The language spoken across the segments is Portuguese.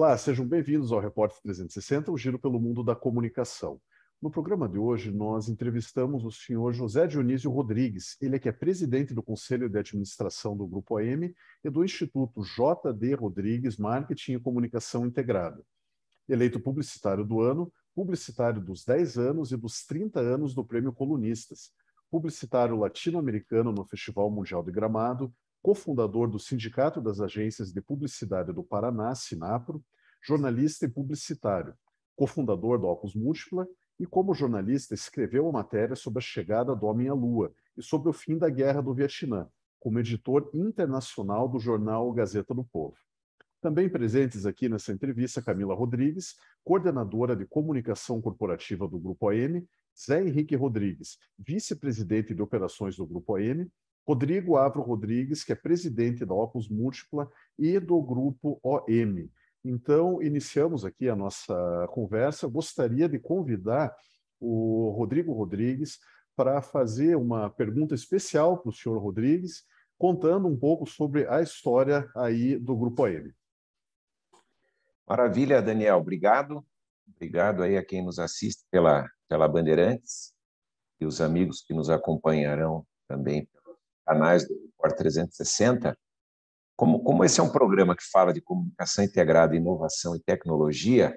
Olá, sejam bem-vindos ao Repórter 360, o giro pelo mundo da comunicação. No programa de hoje, nós entrevistamos o senhor José Dionísio Rodrigues, ele é que é presidente do Conselho de Administração do Grupo AM e do Instituto J.D. Rodrigues Marketing e Comunicação Integrada. Eleito publicitário do ano, publicitário dos 10 anos e dos 30 anos do Prêmio Colunistas, publicitário latino-americano no Festival Mundial de Gramado, cofundador do Sindicato das Agências de Publicidade do Paraná, Sinapro, jornalista e publicitário, cofundador do Opus Múltipla e, como jornalista, escreveu a matéria sobre a chegada do Homem à Lua e sobre o fim da Guerra do Vietnã, como editor internacional do jornal Gazeta do Povo. Também presentes aqui nessa entrevista, Camila Rodrigues, coordenadora de comunicação corporativa do Grupo AM, Zé Henrique Rodrigues, vice-presidente de operações do Grupo AM, Rodrigo Avro Rodrigues, que é presidente da Opus Múltipla e do Grupo OM. Então, iniciamos aqui a nossa conversa. Eu gostaria de convidar o Rodrigo Rodrigues para fazer uma pergunta especial para o senhor Rodrigues, contando um pouco sobre a história aí do Grupo AM. Maravilha, Daniel. Obrigado. Obrigado aí a quem nos assiste pela Bandeirantes e os amigos que nos acompanharão também pelos canais do Repórter 360. Como esse é um programa que fala de comunicação integrada, inovação e tecnologia,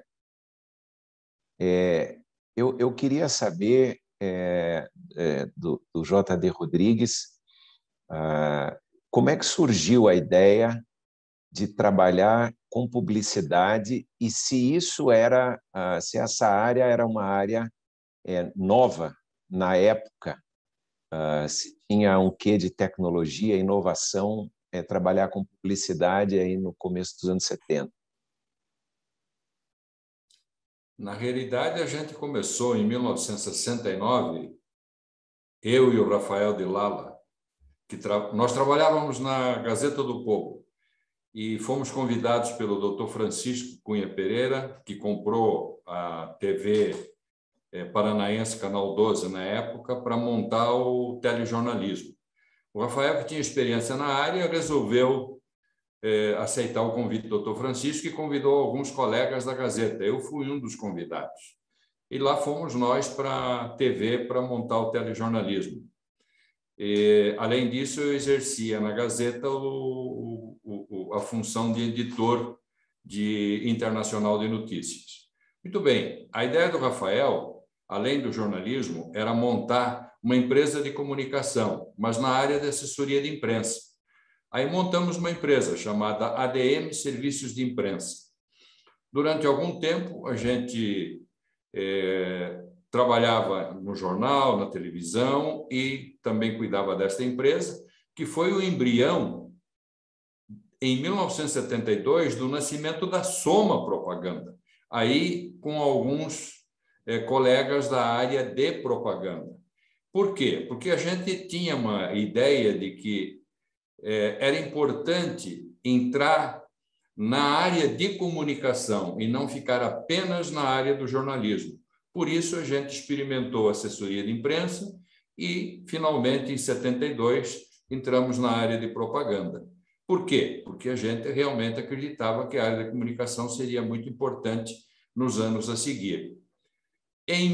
eu queria saber do J.D. Rodrigues como é que surgiu a ideia de trabalhar com publicidade e se se essa área era uma área nova na época, se tinha um quê de tecnologia, inovação, trabalhar com publicidade aí no começo dos anos 70. Na realidade, a gente começou em 1969, eu e o Rafael de Lala, nós trabalhávamos na Gazeta do Povo e fomos convidados pelo Dr. Francisco Cunha Pereira, que comprou a TV Paranaense Canal 12 na época, para montar o telejornalismo. O Rafael, que tinha experiência na área, resolveu aceitar o convite do Dr. Francisco e convidou alguns colegas da Gazeta. Eu fui um dos convidados. E lá fomos nós para a TV para montar o telejornalismo. Além disso, eu exercia na Gazeta a função de editor internacional de notícias. Muito bem, a ideia do Rafael, além do jornalismo, era montar uma empresa de comunicação, mas na área de assessoria de imprensa. Aí montamos uma empresa chamada ADM Serviços de Imprensa. Durante algum tempo, a gente trabalhava no jornal, na televisão e também cuidava desta empresa, que foi o embrião, em 1972, do nascimento da Soma Propaganda, aí com alguns colegas da área de propaganda. Por quê? Porque a gente tinha uma ideia de que era importante entrar na área de comunicação e não ficar apenas na área do jornalismo. Por isso, a gente experimentou assessoria de imprensa e, finalmente, em 72, entramos na área de propaganda. Por quê? Porque a gente realmente acreditava que a área da comunicação seria muito importante nos anos a seguir. Em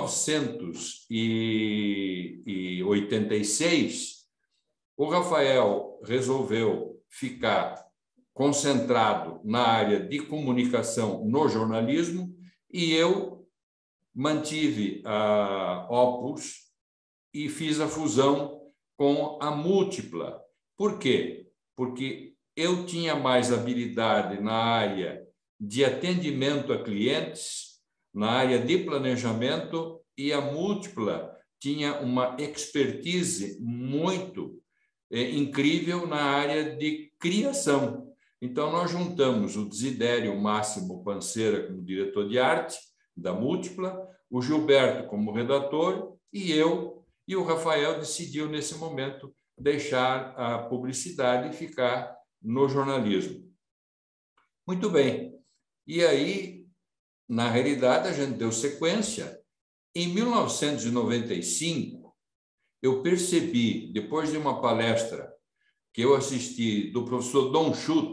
1986, o Rafael resolveu ficar concentrado na área de comunicação no jornalismo e eu mantive a Opus e fiz a fusão com a Múltipla. Por quê? Porque eu tinha mais habilidade na área de atendimento a clientes, na área de planejamento, e a Múltipla tinha uma expertise muito incrível na área de criação. Então, nós juntamos o Desidério Máximo Panceira como diretor de arte da Múltipla, o Gilberto como redator e eu, e o Rafael decidiu, nesse momento, deixar a publicidade e ficar no jornalismo. Muito bem. E aí, na realidade, a gente deu sequência. Em 1995, eu percebi, depois de uma palestra que eu assisti do professor Dom Schutz,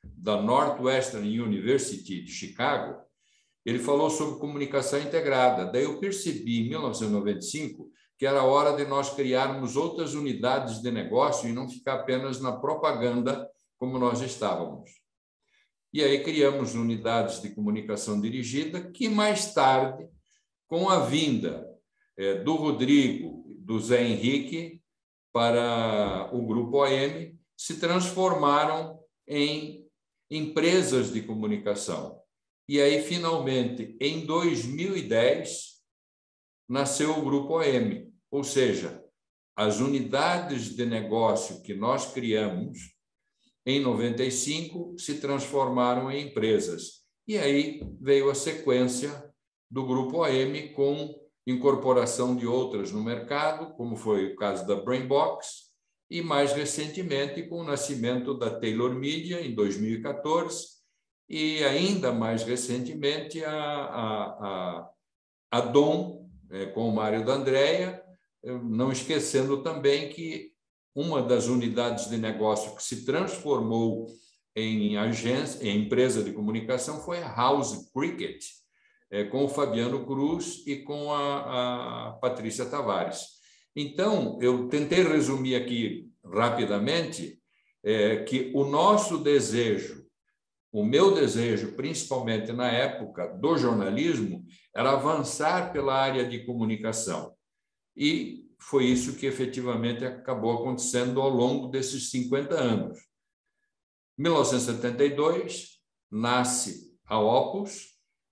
da Northwestern University de Chicago, ele falou sobre comunicação integrada. Daí eu percebi, em 1995, que era hora de nós criarmos outras unidades de negócio e não ficar apenas na propaganda como nós estávamos. E aí criamos unidades de comunicação dirigida que, mais tarde, com a vinda do Rodrigo, do Zé Henrique, para o Grupo OM, se transformaram em empresas de comunicação. E aí, finalmente, em 2010, nasceu o Grupo OM, ou seja, as unidades de negócio que nós criamos em 95 se transformaram em empresas. E aí veio a sequência do Grupo OM com incorporação de outras no mercado, como foi o caso da Brainbox, e mais recentemente com o nascimento da Taylor Media em 2014, e ainda mais recentemente a Dom, com o Mário D'Andrea, não esquecendo também que uma das unidades de negócio que se transformou em agência, em empresa de comunicação, foi a House Cricket, com o Fabiano Cruz e com a Patrícia Tavares. Então, eu tentei resumir aqui rapidamente que o nosso desejo, o meu desejo, principalmente na época do jornalismo, era avançar pela área de comunicação. E foi isso que efetivamente acabou acontecendo ao longo desses 50 anos. Em 1972, nasce a Opus,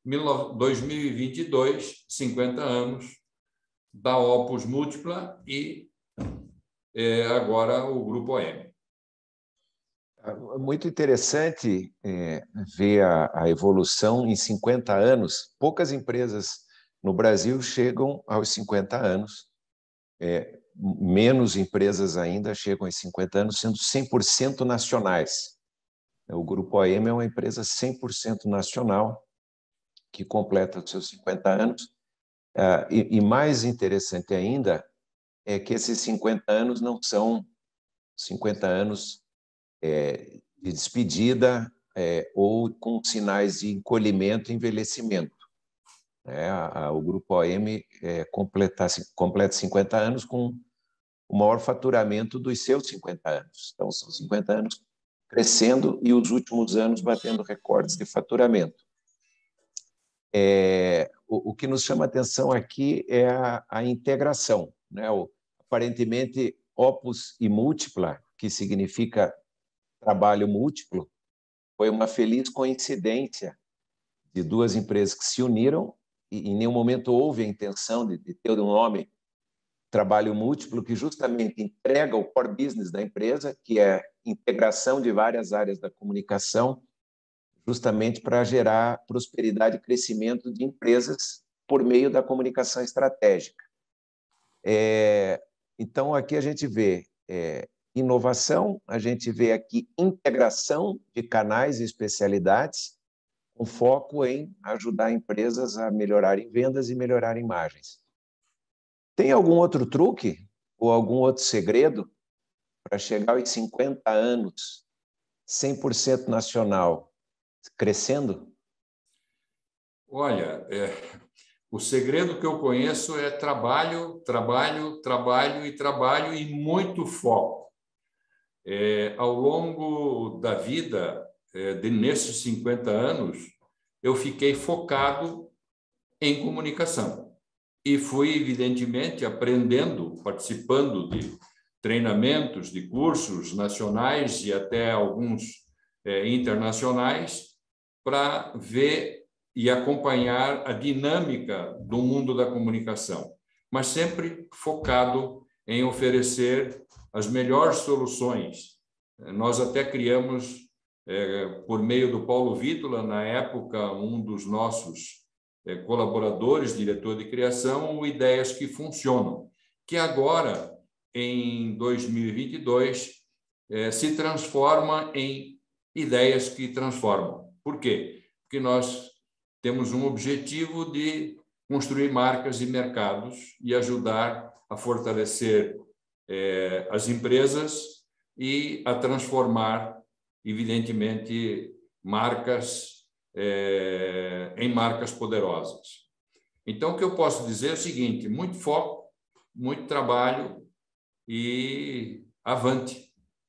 2022, 50 anos da Opus Múltipla e agora o Grupo OM. Muito interessante ver a evolução em 50 anos. Poucas empresas no Brasil chegam aos 50 anos. Menos empresas ainda chegam aos 50 anos, sendo 100% nacionais. O Grupo OM é uma empresa 100% nacional, que completa os seus 50 anos. E mais interessante ainda é que esses 50 anos não são 50 anos de despedida ou com sinais de encolhimento e envelhecimento. O Grupo OM completa 50 anos com o maior faturamento dos seus 50 anos. Então, são 50 anos crescendo e os últimos anos batendo recordes de faturamento. O que nos chama a atenção aqui é a integração, né? Aparentemente, Opus e Múltipla, que significa trabalho múltiplo, foi uma feliz coincidência de duas empresas que se uniram e em nenhum momento houve a intenção de ter um nome trabalho múltiplo, que justamente entrega o core business da empresa, que é integração de várias áreas da comunicação, justamente para gerar prosperidade e crescimento de empresas por meio da comunicação estratégica. Então, aqui a gente vê inovação, a gente vê aqui integração de canais e especialidades, com foco em ajudar empresas a melhorarem vendas e melhorarem margens. Tem algum outro truque ou algum outro segredo para chegar aos 50 anos, 100% nacional, crescendo? Olha, o segredo que eu conheço é trabalho, trabalho, trabalho e trabalho e muito foco. Ao longo da vida, nesses 50 anos, eu fiquei focado em comunicação. E fui, evidentemente, aprendendo, participando de treinamentos, de cursos nacionais e até alguns internacionais, para ver e acompanhar a dinâmica do mundo da comunicação, mas sempre focado em oferecer as melhores soluções. Nós até criamos, por meio do Paulo Vítola, na época, um dos nossos colaboradores, diretor de criação, o Ideias que Funcionam, que agora, em 2022, se transforma em Ideias que Transformam. Por quê? Porque nós temos um objetivo de construir marcas e mercados e ajudar a fortalecer as empresas e a transformar evidentemente, marcas em marcas poderosas. Então, o que eu posso dizer é o seguinte: muito foco, muito trabalho e avante.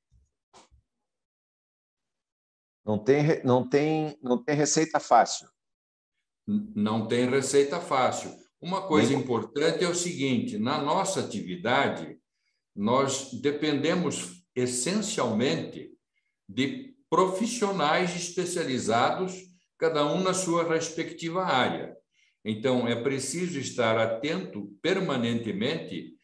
Não tem receita fácil. Não tem receita fácil. Uma coisa importante é o seguinte: na nossa atividade, nós dependemos essencialmente de profissionais especializados, cada um na sua respectiva área. Então, é preciso estar atento permanentemente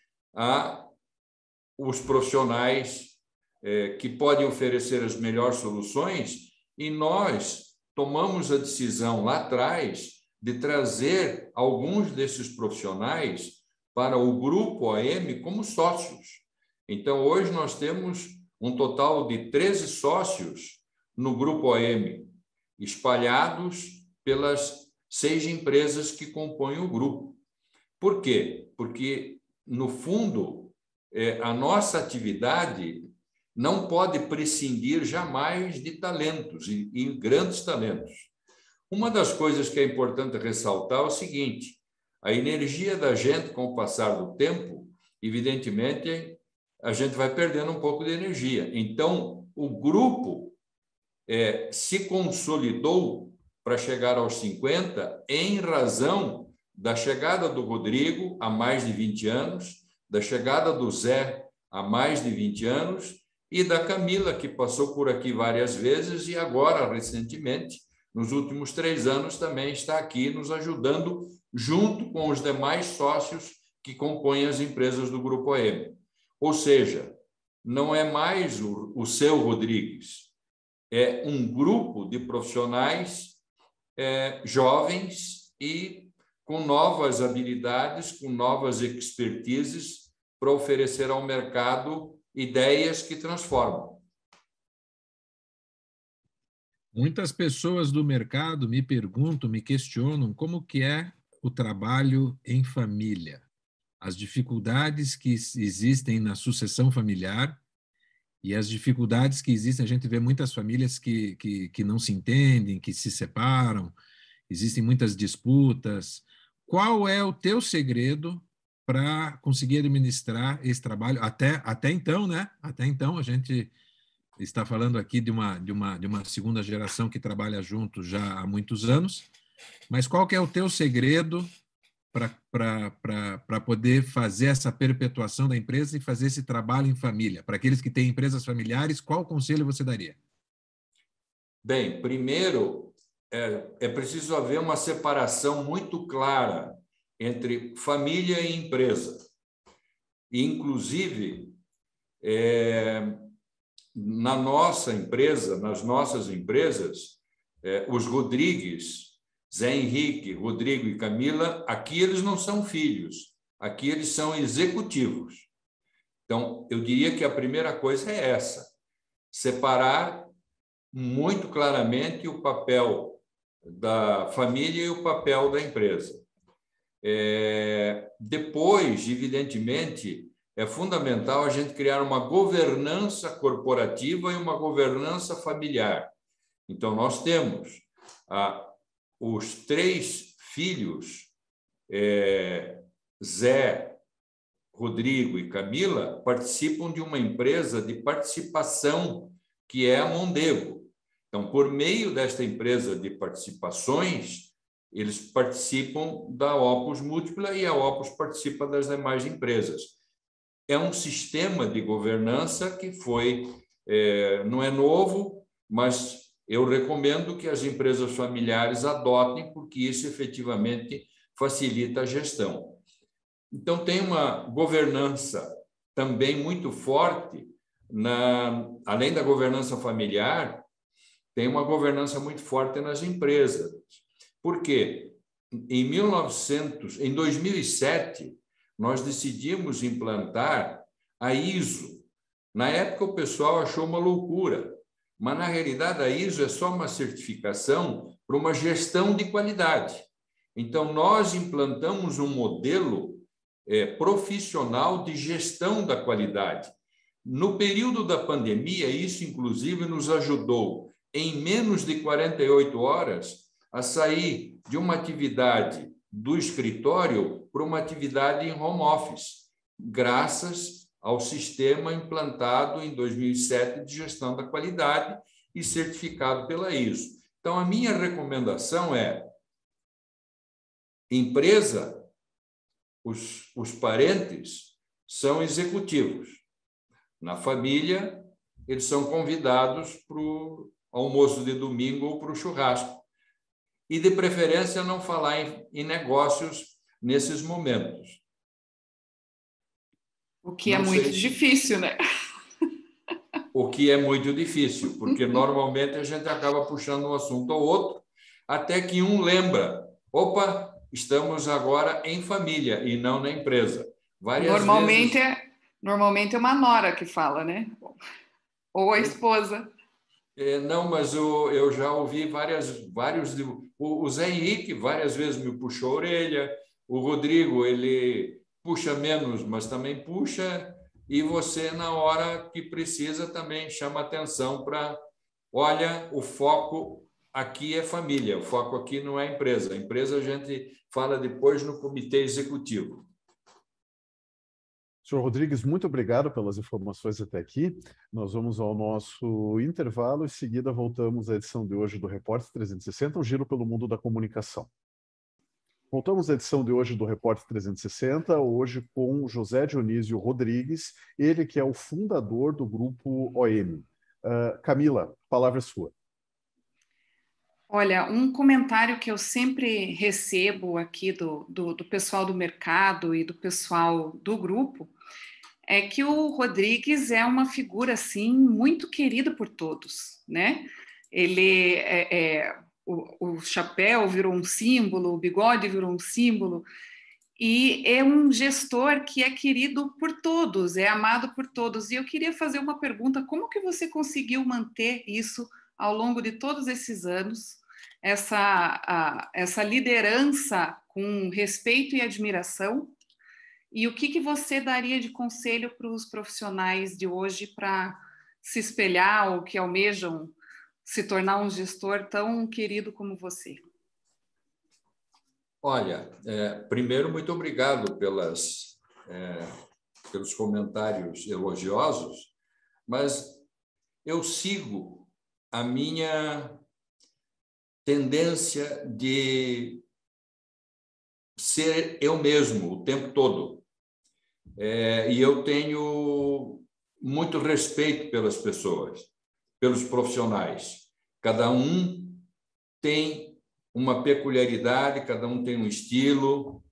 aos profissionais que podem oferecer as melhores soluções, e nós tomamos a decisão lá atrás de trazer alguns desses profissionais para o Grupo OAM como sócios. Então, hoje nós temos um total de 13 sócios no Grupo OAM, espalhados pelas 6 empresas que compõem o grupo. Por quê? Porque, no fundo, a nossa atividade não pode prescindir jamais de talentos, e grandes talentos. Uma das coisas que é importante ressaltar é o seguinte: a energia da gente, com o passar do tempo, evidentemente, a gente vai perdendo um pouco de energia. Então, o grupo se consolidou para chegar aos 50 em razão da chegada do Rodrigo há mais de 20 anos, da chegada do Zé há mais de 20 anos e da Camila, que passou por aqui várias vezes e agora, recentemente, nos últimos 3 anos, também está aqui nos ajudando, junto com os demais sócios que compõem as empresas do Grupo OAM. Ou seja, não é mais o seu Rodrigues, é um grupo de profissionais jovens e com novas habilidades, com novas expertises para oferecer ao mercado ideias que transformam. Muitas pessoas do mercado me perguntam, me questionam como que é o trabalho em família, as dificuldades que existem na sucessão familiar e as dificuldades que existem. A gente vê muitas famílias que não se entendem, que se separam, existem muitas disputas. Qual é o teu segredo para conseguir administrar esse trabalho? Até então, né? Até então, a gente está falando aqui de uma segunda geração que trabalha junto já há muitos anos, mas qual que é o teu segredo para poder fazer essa perpetuação da empresa e fazer esse trabalho em família? Para aqueles que têm empresas familiares, qual conselho você daria? Bem, primeiro, é preciso haver uma separação muito clara entre família e empresa. Inclusive, na nossa empresa, nas nossas empresas, os Rodrigues, Zé Henrique, Rodrigo e Camila, aqui eles não são filhos, aqui eles são executivos. Então, eu diria que a primeira coisa é essa: separar muito claramente o papel da família e o papel da empresa. Depois, evidentemente, é fundamental a gente criar uma governança corporativa e uma governança familiar. Então, nós temos os 3 filhos, Zé, Rodrigo e Camila, participam de uma empresa de participação que é a Mondego. Então, por meio desta empresa de participações, eles participam da Opus Múltipla e a Opus participa das demais empresas. É um sistema de governança que não é novo, mas eu recomendo que as empresas familiares adotem, porque isso efetivamente facilita a gestão. Então, tem uma governança também muito forte, além da governança familiar, tem uma governança muito forte nas empresas. Por quê? Em 2007, nós decidimos implantar a ISO. Na época, o pessoal achou uma loucura, mas, na realidade, a ISO é só uma certificação para uma gestão de qualidade. Então, nós implantamos um modelo profissional de gestão da qualidade. No período da pandemia, isso, inclusive, nos ajudou, em menos de 48 horas, a sair de uma atividade do escritório para uma atividade em home office, graças ao sistema implantado em 2007 de gestão da qualidade e certificado pela ISO. Então, a minha recomendação é: empresa, os parentes são executivos. Na família, eles são convidados para o almoço de domingo ou para o churrasco. E, de preferência, não falar em negócios nesses momentos. O que é muito difícil, né? O que é muito difícil, porque normalmente a gente acaba puxando um assunto ou outro, até que um lembra: opa, estamos agora em família e não na empresa. Normalmente é uma nora que fala, né? Ou a esposa. Não, mas eu já ouvi vários. O Zé Henrique várias vezes me puxou a orelha, o Rodrigo, ele puxa menos, mas também puxa, e você, na hora que precisa, também chama atenção para: olha, o foco aqui é família, o foco aqui não é empresa. A empresa a gente fala depois no comitê executivo. Senhor Rodrigues, muito obrigado pelas informações até aqui. Nós vamos ao nosso intervalo e, em seguida, voltamos à edição de hoje do Repórter 360, um giro pelo mundo da comunicação. Voltamos à edição de hoje do Repórter 360, hoje com José Dionísio Rodrigues, ele que é o fundador do Grupo OM. Camila, a palavra é sua. Olha, um comentário que eu sempre recebo aqui do pessoal do mercado e do pessoal do grupo é que o Rodrigues é uma figura, assim, muito querida por todos, né? Ele o chapéu virou um símbolo, o bigode virou um símbolo, e é um gestor que é querido por todos, é amado por todos. E eu queria fazer uma pergunta: como que você conseguiu manter isso ao longo de todos esses anos, essa liderança com respeito e admiração? E o que você daria de conselho para os profissionais de hoje para se espelhar ou que almejam se tornar um gestor tão querido como você? Olha, primeiro, muito obrigado pelos comentários elogiosos, mas eu sigo a minha tendência de ser eu mesmo o tempo todo. E eu tenho muito respeito pelas pessoas, pelos profissionais. Cada um tem uma peculiaridade, cada um tem um estilo.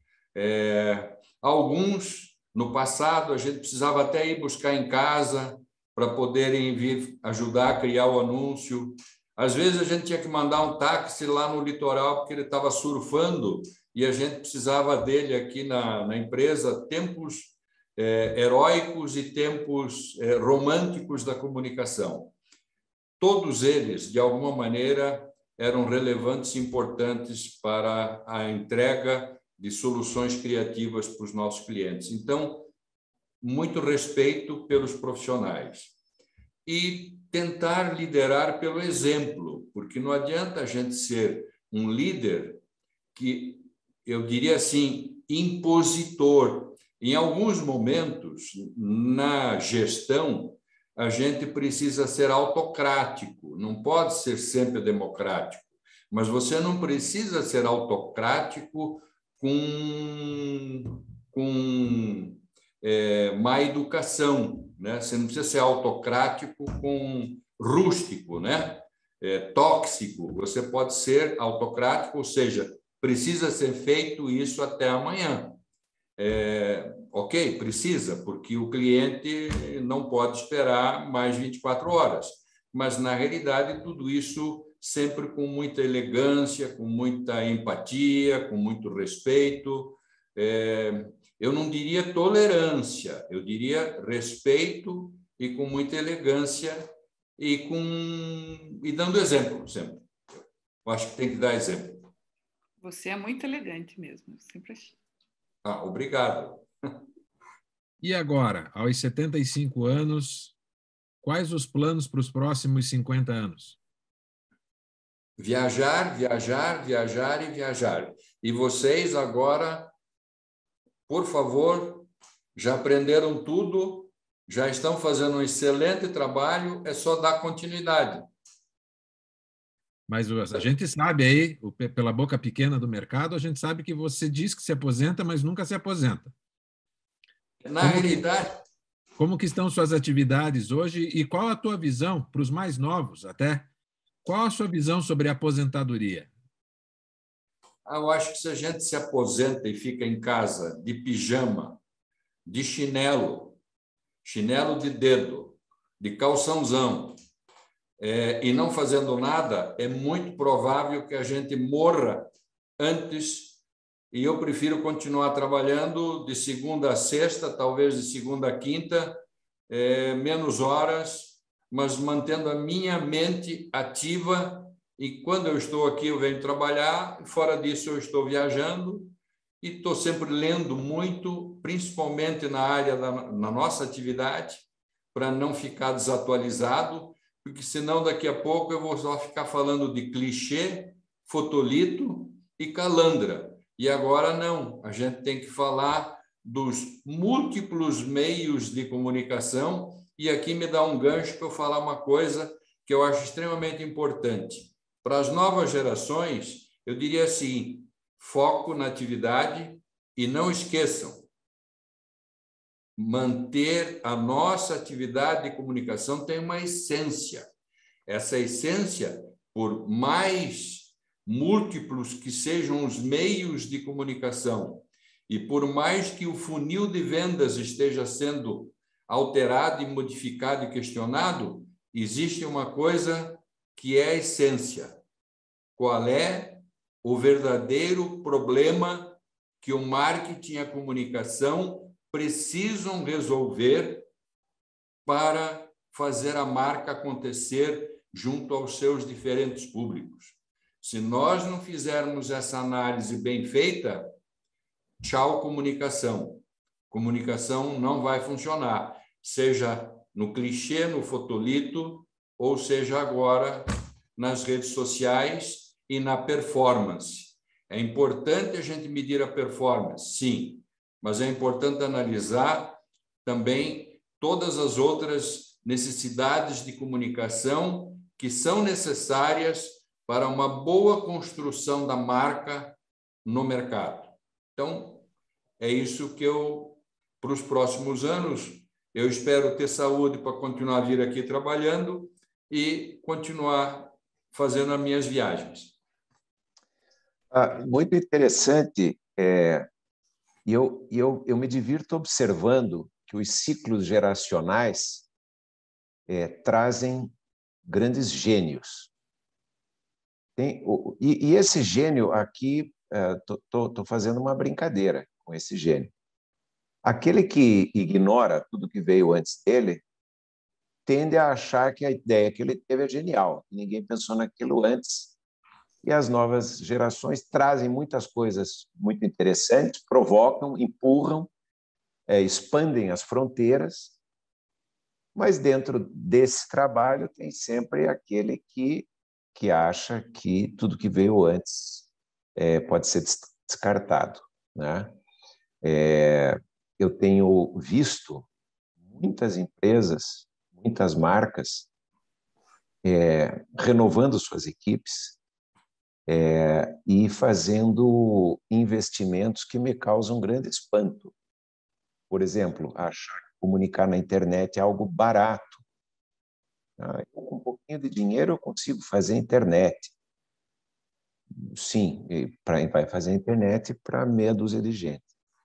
Alguns, no passado, a gente precisava até ir buscar em casa para poderem vir ajudar a criar o anúncio. Às vezes a gente tinha que mandar um táxi lá no litoral porque ele estava surfando e a gente precisava dele aqui na empresa. Tempos heróicos e tempos românticos da comunicação. Todos eles, de alguma maneira, eram relevantes e importantes para a entrega de soluções criativas para os nossos clientes. Então, muito respeito pelos profissionais. E tentar liderar pelo exemplo, porque não adianta a gente ser um líder que, eu diria assim, impositor. Em alguns momentos, na gestão, a gente precisa ser autocrático, não pode ser sempre democrático, mas você não precisa ser autocrático com má educação, né? Você não precisa ser autocrático com rústico, né? Tóxico. Você pode ser autocrático, ou seja, precisa ser feito isso até amanhã. Ok, precisa, porque o cliente não pode esperar mais 24 horas. Mas, na realidade, tudo isso sempre com muita elegância, com muita empatia, com muito respeito. Eu não diria tolerância, eu diria respeito e com muita elegância e dando exemplo sempre. Eu acho que tem que dar exemplo. Você é muito elegante mesmo, eu sempre achei. Obrigado. E agora, aos 75 anos, quais os planos para os próximos 50 anos? Viajar, viajar, viajar e viajar. E vocês agora, por favor, já aprenderam tudo, já estão fazendo um excelente trabalho, é só dar continuidade. Mas a gente sabe aí, pela boca pequena do mercado, a gente sabe que você diz que se aposenta, mas nunca se aposenta. Na realidade... Como que estão suas atividades hoje e qual a tua visão, para os mais novos até, qual a sua visão sobre a aposentadoria? Eu acho que se a gente se aposenta e fica em casa de pijama, de chinelo, chinelo de dedo, de calçãozão, e não fazendo nada, é muito provável que a gente morra antes. E eu prefiro continuar trabalhando de segunda a sexta, talvez de segunda a quinta, menos horas, mas mantendo a minha mente ativa. E quando eu estou aqui, eu venho trabalhar, fora disso, eu estou viajando e estou sempre lendo muito, principalmente na área na nossa atividade, para não ficar desatualizado, porque senão daqui a pouco eu vou só ficar falando de clichê, fotolito e calandra. E agora não, a gente tem que falar dos múltiplos meios de comunicação, e aqui me dá um gancho para eu falar uma coisa que eu acho extremamente importante. Para as novas gerações, eu diria assim, foco na atividade e não esqueçam, manter a nossa atividade de comunicação tem uma essência. Essa essência, por mais múltiplos que sejam os meios de comunicação e por mais que o funil de vendas esteja sendo alterado e modificado e questionado, existe uma coisa que é a essência. Qual é o verdadeiro problema que o marketing e a comunicação precisam resolver para fazer a marca acontecer junto aos seus diferentes públicos? Se nós não fizermos essa análise bem feita, tchau comunicação. Comunicação não vai funcionar, seja no clichê, no fotolito, ou seja agora nas redes sociais e na performance. É importante a gente medir a performance, sim, mas é importante analisar também todas as outras necessidades de comunicação que são necessárias para uma boa construção da marca no mercado. Então, é isso que para os próximos anos, eu espero ter saúde para continuar a vir aqui trabalhando e continuar fazendo as minhas viagens. Muito interessante. Eu me divirto observando que os ciclos geracionais trazem grandes gênios. E esse gênio aqui, estou fazendo uma brincadeira com esse gênio. Aquele que ignora tudo que veio antes dele tende a achar que a ideia que ele teve é genial. Ninguém pensou naquilo antes. E as novas gerações trazem muitas coisas muito interessantes, provocam, empurram, expandem as fronteiras, mas dentro desse trabalho tem sempre aquele que acha que tudo que veio antes pode ser descartado, né? Eu tenho visto muitas empresas, muitas marcas renovando suas equipes e fazendo investimentos que me causam grande espanto. Por exemplo, achar que comunicar na internet é algo barato. Com um pouquinho de dinheiro eu consigo fazer internet. Sim, vai fazer internet para meia dúzia de gente.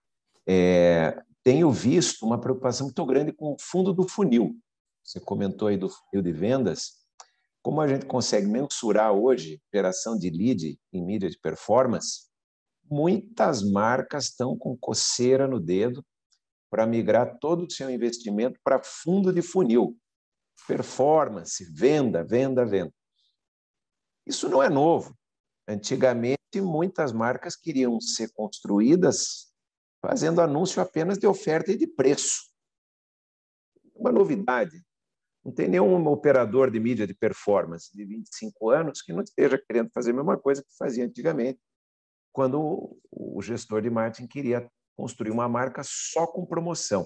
Tenho visto uma preocupação muito grande com o fundo do funil. Você comentou aí do funil de vendas. Como a gente consegue mensurar hoje geração de lead em mídia de performance, muitas marcas estão com coceira no dedo para migrar todo o seu investimento para fundo de funil. Performance, venda, venda, venda. Isso não é novo. Antigamente, muitas marcas queriam ser construídas fazendo anúncio apenas de oferta e de preço. Uma novidade. Não tem nenhum operador de mídia de performance de 25 anos que não esteja querendo fazer a mesma coisa que fazia antigamente, quando o gestor de marketing queria construir uma marca só com promoção.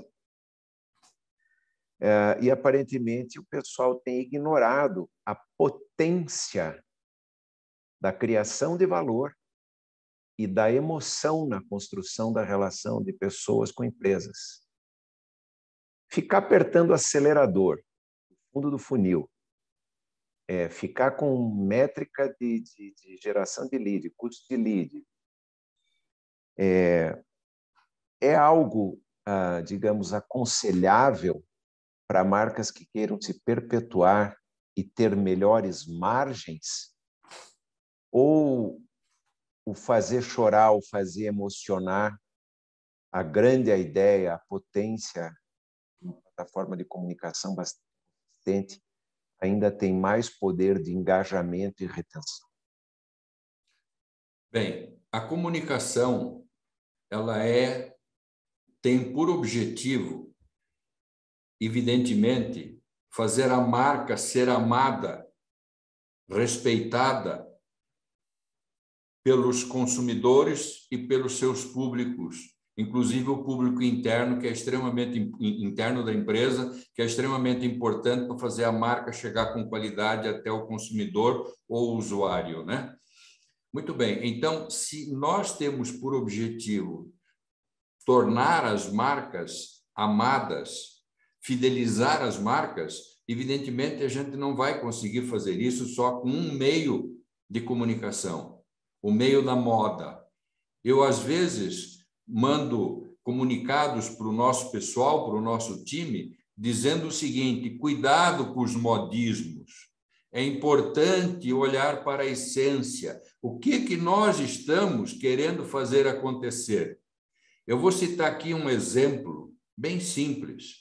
E, aparentemente, o pessoal tem ignorado a potência da criação de valor e da emoção na construção da relação de pessoas com empresas. Ficar apertando o acelerador, fundo do funil, ficar com métrica de geração de lead, custo de lead, é algo, digamos, aconselhável para marcas que queiram se perpetuar e ter melhores margens? Ou o fazer chorar, o fazer emocionar, a grande ideia, a potência, uma plataforma de comunicação bastante, ainda tem mais poder de engajamento e retenção? Bem, a comunicação, ela tem por objetivo, evidentemente, fazer a marca ser amada, respeitada pelos consumidores e pelos seus públicos, inclusive o público interno, que é extremamente interno da empresa, que é extremamente importante para fazer a marca chegar com qualidade até o consumidor ou o usuário, né? Muito bem. Então, se nós temos por objetivo tornar as marcas amadas, fidelizar as marcas, evidentemente a gente não vai conseguir fazer isso só com um meio de comunicação, o meio da moda. Eu, às vezes, mando comunicados para o nosso pessoal, para o nosso time, dizendo o seguinte: cuidado com os modismos. É importante olhar para a essência. O que nós estamos querendo fazer acontecer? Eu vou citar aqui um exemplo bem simples.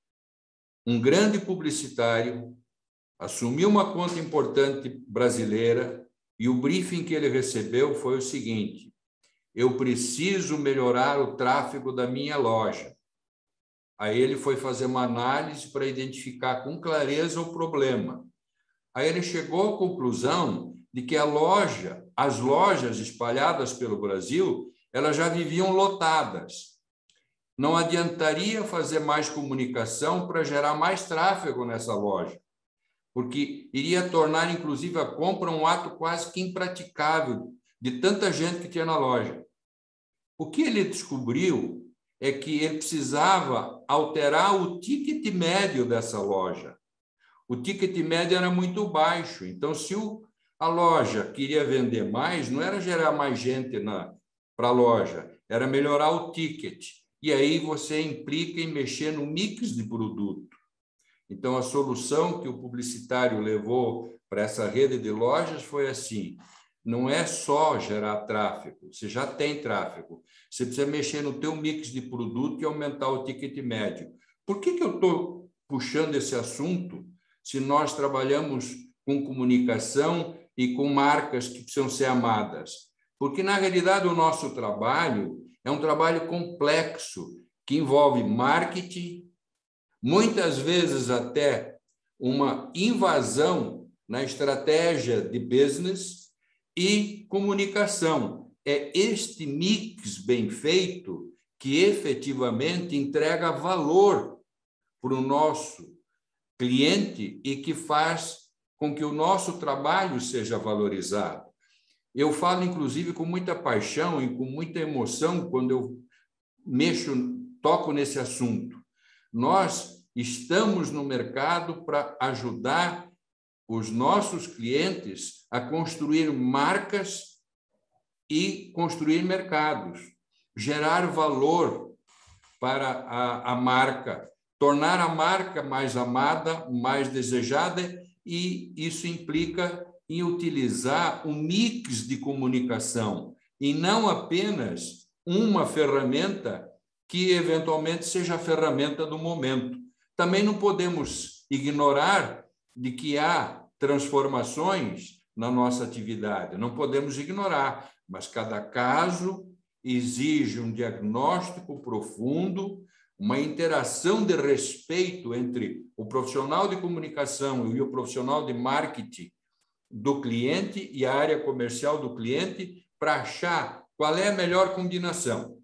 Um grande publicitário assumiu uma conta importante brasileira e o briefing que ele recebeu foi o seguinte: eu preciso melhorar o tráfego da minha loja. Aí ele foi fazer uma análise para identificar com clareza o problema. Aí ele chegou à conclusão de que as lojas espalhadas pelo Brasil, elas já viviam lotadas. Não adiantaria fazer mais comunicação para gerar mais tráfego nessa loja, porque iria tornar, inclusive, a compra um ato quase que impraticável de tanta gente que tinha na loja. O que ele descobriu é que ele precisava alterar o ticket médio dessa loja. O ticket médio era muito baixo, então, se a loja queria vender mais, não era gerar mais gente para a loja, era melhorar o ticket. E aí você implica em mexer no mix de produto. Então, a solução que o publicitário levou para essa rede de lojas foi assim: não é só gerar tráfego, você já tem tráfego, você precisa mexer no teu mix de produto e aumentar o ticket médio. Por que eu estou puxando esse assunto se nós trabalhamos com comunicação e com marcas que precisam ser amadas? Porque, na realidade, o nosso trabalho é um trabalho complexo, que envolve marketing, muitas vezes até uma invasão na estratégia de business e comunicação. É este mix bem feito que efetivamente entrega valor para o nosso cliente e que faz com que o nosso trabalho seja valorizado. Eu falo, inclusive, com muita paixão e com muita emoção quando eu toco nesse assunto. Nós estamos no mercado para ajudar os nossos clientes a construir marcas e construir mercados, gerar valor para a marca, tornar a marca mais amada, mais desejada, e isso implica em utilizar um mix de comunicação e não apenas uma ferramenta que eventualmente seja a ferramenta do momento. Também não podemos ignorar de que há transformações na nossa atividade, não podemos ignorar, mas cada caso exige um diagnóstico profundo, uma interação de respeito entre o profissional de comunicação e o profissional de marketing do cliente e a área comercial do cliente para achar qual é a melhor combinação.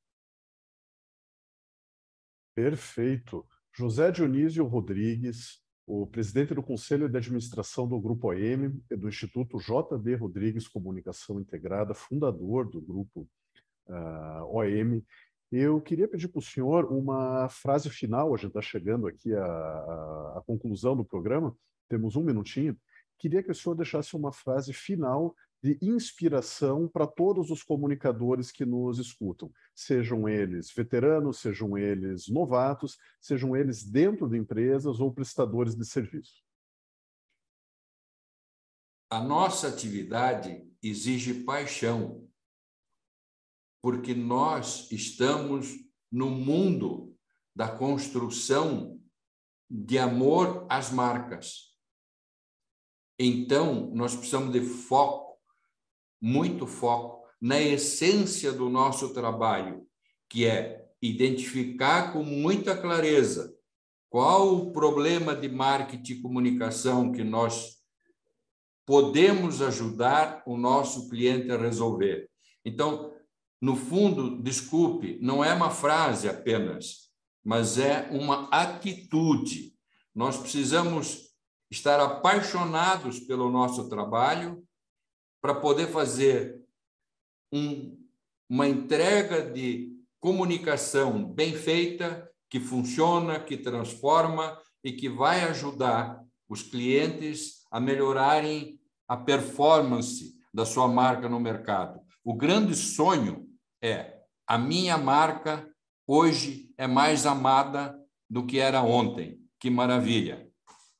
Perfeito. José Dionísio Rodrigues, o presidente do Conselho de Administração do Grupo OEM e do Instituto J.D. Rodrigues Comunicação Integrada, fundador do Grupo OEM. Eu queria pedir para o senhor uma frase final, a gente está chegando aqui à conclusão do programa, temos um minutinho. Queria que o senhor deixasse uma frase final de inspiração para todos os comunicadores que nos escutam, sejam eles veteranos, sejam eles novatos, sejam eles dentro de empresas ou prestadores de serviço. A nossa atividade exige paixão, porque nós estamos no mundo da construção de amor às marcas. Então, nós precisamos de foco, muito foco, na essência do nosso trabalho, que é identificar com muita clareza qual o problema de marketing e comunicação que nós podemos ajudar o nosso cliente a resolver. Então, no fundo, desculpe, não é uma frase apenas, mas é uma atitude. Nós precisamos estar apaixonados pelo nosso trabalho para poder fazer uma entrega de comunicação bem feita, que funciona, que transforma e que vai ajudar os clientes a melhorarem a performance da sua marca no mercado. O grande sonho é: a minha marca hoje é mais amada do que era ontem. Que maravilha!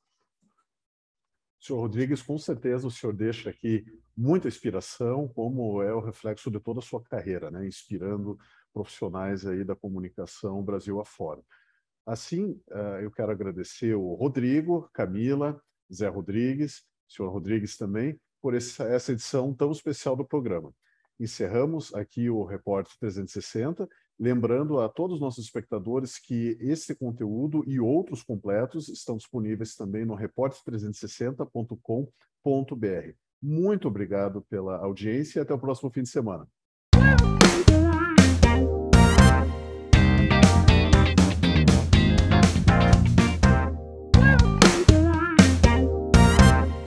Senhor Rodrigues, com certeza o senhor deixa aqui muita inspiração, como é o reflexo de toda a sua carreira, né? Inspirando profissionais aí da comunicação Brasil afora. Assim, eu quero agradecer o Rodrigo, Camila, Zé Rodrigues, senhor Rodrigues também, por essa edição tão especial do programa. Encerramos aqui o Repórter 360, lembrando a todos os nossos espectadores que esse conteúdo e outros completos estão disponíveis também no repórter360.com.br. Muito obrigado pela audiência e até o próximo fim de semana.